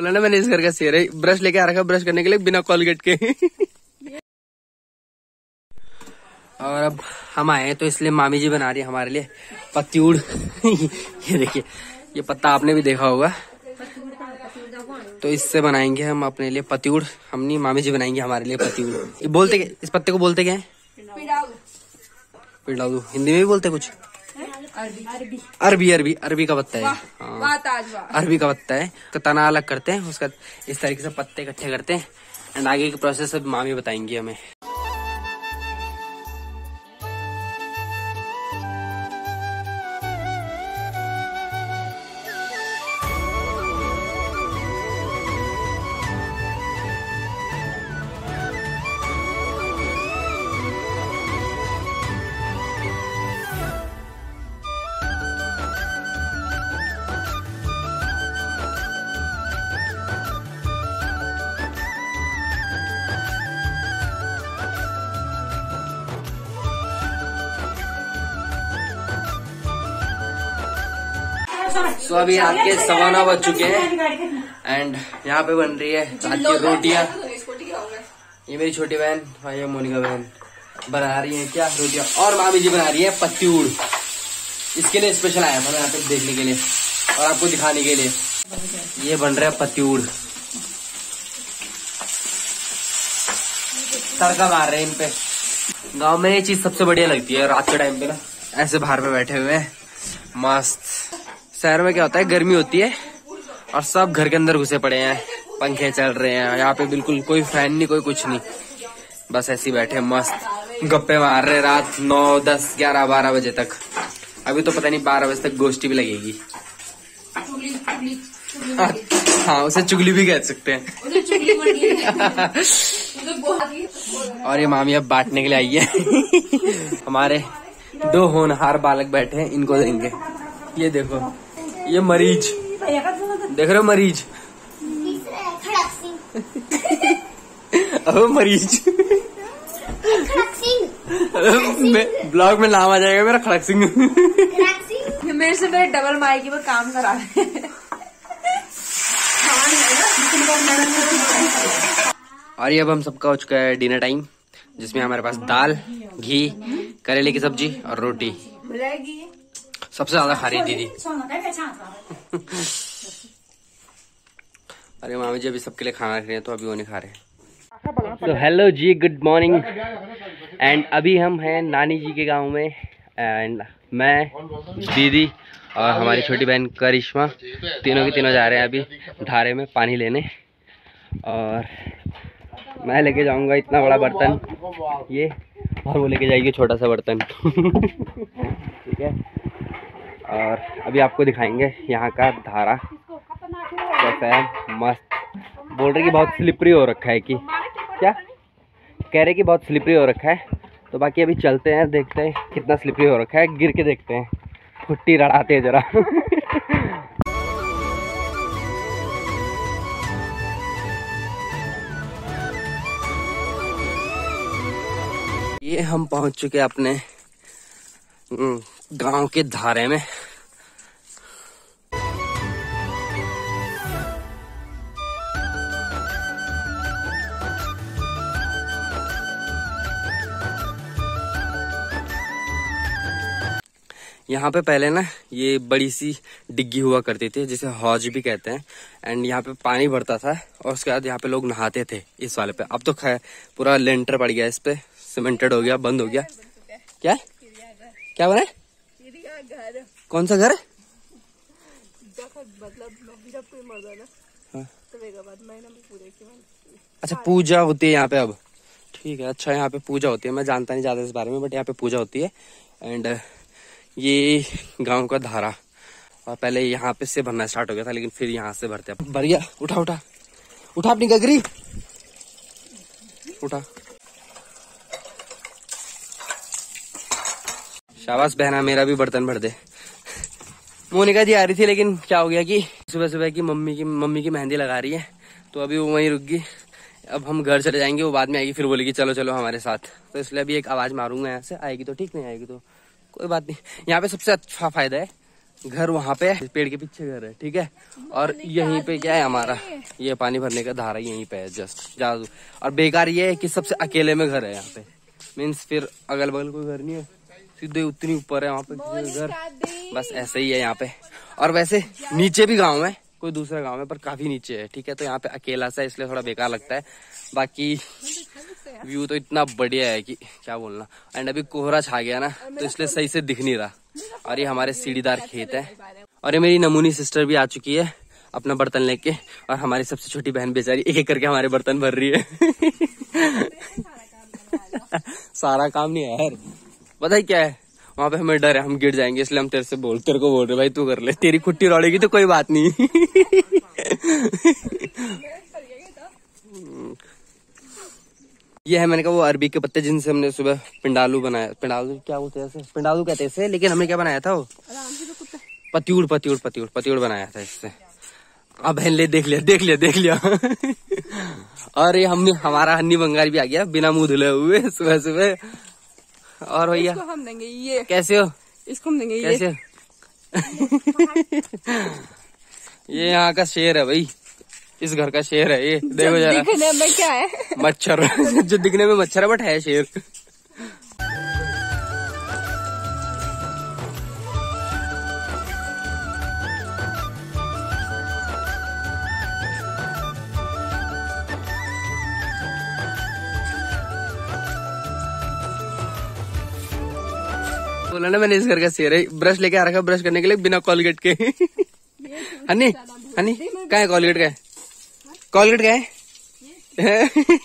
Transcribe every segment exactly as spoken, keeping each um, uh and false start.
बोला ना मैंने, इस घर का शेर है। ब्रश लेके आ रखा ब्रश करने के लिए बिना कोलगेट के। और अब हम आए हैं तो इसलिए मामी जी बना रही है हमारे लिए पत्तीउड़। ये देखिए, ये पत्ता आपने भी देखा होगा, तो इससे बनाएंगे हम अपने लिए पत्तीउड़। हम नहीं, मामी जी बनाएंगे हमारे लिए पत्तीउड़। ये बोलते क्या, इस पत्ते को बोलते क्या है? पिड़ाऊ। हिंदी में भी बोलते कुछ? अरबी अरबी अरबी अरबी का पत्ता है। हाँ, अरबी का पत्ता है। तो तना अलग करते हैं, उसका इस तरीके से पत्ते इकट्ठे करते हैं एंड आगे की प्रोसेस अब मामी बताएंगी हमें। तो अभी रात के सवा नौ बज चुके हैं एंड यहाँ पे बन रही है रात की रोटियाँ। ये मेरी छोटी बहन और ये मोनिका बहन बना रही है क्या रोटियाँ, और मामी जी बना रही है पत्तीउड़। इसके लिए स्पेशल आया था मैं यहाँ पे देखने के लिए और आपको दिखाने के लिए। ये बन रहा है पत्तीउड़, तड़का मार रहे हैं इन पे। गाँव में ये चीज सबसे बढ़िया लगती है रात के टाइम पे ना, ऐसे बाहर पे बैठे हुए हैं मस्त। शहर में क्या होता है, गर्मी होती है और सब घर के अंदर घुसे पड़े हैं, पंखे चल रहे हैं, यहाँ पे बिल्कुल कोई फैन नहीं, कोई कुछ नहीं, बस ऐसे ही बैठे मस्त गप्पे मार रहे रात नौ दस ग्यारह बारह बजे तक। अभी तो पता नहीं बारह बजे तक गोष्ठी भी लगेगी। हाँ, उसे चुगली भी कह सकते हैं। और ये मामी अब बांटने के लिए आई है। हमारे दो होनहार बालक बैठे हैं, इनको देंगे। ये देखो, ये मरीज देख रहे हो, मरीज। अब मरीज ब्लॉग में नाम आ जाएगा मेरा, खड़क सिंह। मेरे से मेरे डबल माई की वो काम करा रहे हैं। और ये अब हम सबका हो चुका है डिनर टाइम, जिसमें हमारे पास दाल, घी, करेले की सब्जी और रोटी। सबसे ज्यादा खा रही दीदी। अरे मामी जी अभी सबके लिए खाना रख रहे हैं तो अभी वो नहीं खा रहे। तो हेलो जी, गुड मॉर्निंग। एंड अभी हम हैं नानी जी के गांव में एंड मैं, दीदी और हमारी छोटी बहन करिश्मा, तीनों की तीनों जा रहे हैं अभी धारे में पानी लेने। और मैं लेके जाऊंगा इतना बड़ा बर्तन ये, और वो लेके जाएगी छोटा सा बर्तन। ठीक है, और अभी आपको दिखाएंगे यहाँ का धारा कैसा है, मस्त। बोल रहे कि बहुत स्लिपरी हो रखा है, कि क्या कह रहे कि बहुत स्लिपरी हो रखा है। तो बाकी अभी चलते हैं, देखते हैं कितना स्लिपरी हो रखा है, गिर के देखते हैं, फुट्टी रड़ाते हैं जरा। ये हम पहुंच चुके अपने गांव के धारे में। यहाँ पे पहले ना ये बड़ी सी डिग्गी हुआ करती थी जिसे हौज भी कहते हैं, एंड यहाँ पे पानी भरता था और उसके बाद यहाँ पे लोग नहाते थे इस वाले पे। अब तो खैर पूरा लेंटर पड़ गया, इस पे सीमेंटेड हो गया, बंद हो गया। क्या क्या बना? घर। कौन सा घर? हाँ। अच्छा, पूजा होती है यहाँ पे अब, ठीक है। अच्छा, यहाँ पे पूजा होती है, मैं जानता नहीं ज्यादा इस बारे में, बट यहाँ पे पूजा होती है। एंड ये गांव का धारा, और पहले यहाँ पे से भरना स्टार्ट हो गया था, लेकिन फिर यहाँ से भरते हैं। भर गया, उठा उठा उठा अपनी गगरी उठा। शाबाश बहना, मेरा भी बर्तन भर दे। मोनिका जी आ रही थी, लेकिन क्या हो गया कि सुबह सुबह की मम्मी की मम्मी की मेहंदी लगा रही है, तो अभी वो वहीं रुक गई। अब हम घर चले जाएंगे, वो बाद में आएगी, फिर बोलेगी चलो चलो हमारे साथ। तो इसलिए अभी एक आवाज मारूंगा यहाँ से, आएगी तो ठीक, नहीं आएगी तो कोई बात नहीं। यहाँ पे सबसे अच्छा फायदा है, घर वहाँ पे पेड़ के पीछे घर है, ठीक है। और यहीं पे क्या है हमारा, ये पानी भरने का धारा यहीं पे है जस्ट जादू। और बेकार ये है कि सबसे अकेले में घर है यहाँ पे, मीन्स फिर अगल बगल कोई घर नहीं है, सीधे उतनी ऊपर है वहाँ पे घर, बस ऐसे ही है यहाँ पे। और वैसे नीचे भी गाँव है, कोई दूसरा गाँव है पर काफी नीचे है, ठीक है। तो यहाँ पे अकेला सा इसलिए थोड़ा बेकार लगता है, बाकी व्यू तो इतना बढ़िया है कि क्या बोलना। एंड अभी कोहरा छा गया ना, तो इसलिए सही से दिख नहीं रहा। और ये हमारे सीढ़ीदार खेत है। और ये मेरी नमूनी सिस्टर भी आ चुकी है अपना बर्तन लेके, और हमारी सबसे छोटी बहन बेचारी एक एक करके हमारे बर्तन भर रही है। सारा काम नहीं है यार, पता है क्या है, वहाँ पे हमें डर है हम गिर जाएंगे, इसलिए हम तेरे से बोल तेरे को बोल रहे भाई तू कर ले, तेरी खुट्टी रोड़ेगी तो कोई बात नहीं। ये है मैंने कहा वो अरबी के पत्ते जिनसे हमने सुबह पिंडालू बनाया, पिंडालू क्या बोलते हैं, पिंडालू कहते हैं इसे, लेकिन हमने क्या बनाया था वो पतिउड़ पतिउड़ पतिउड़ पतिउड़ बनाया था इससे। अब बहन ले देख लिया देख लिया देख लिया। और ये हमने हमारा हन्नी बंगारी भी आ गया बिना मुंह धुले हुए सुबह सुबह। और भैया हम देंगे ये, कैसे हो, इसको हम देंगे कैसे ये। ये यहाँ का शेर है भाई, इस घर का शेर है ये, देखो जरा दिखने में क्या है, मच्छर। जो दिखने में मच्छर है बट है शेर। बोला ना मैंने इस घर का शेर है, ब्रश लेके आ रखा ब्रश करने के लिए बिना कॉलगेट के। हनी हनी क्या है कॉलगेट का है, कॉलगेट का है।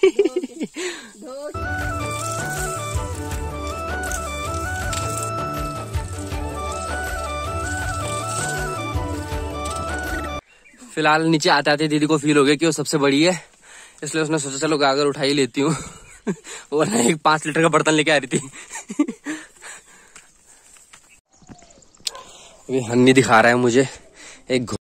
फिलहाल नीचे आते आते दीदी को फील हो गया कि वो सबसे बड़ी है, इसलिए उसने सोचा चलो गागर उठा ही लेती हूँ। वरना एक पांच लीटर का बर्तन लेके आ रही थी। अभी हन्नी दिखा रहा है मुझे एक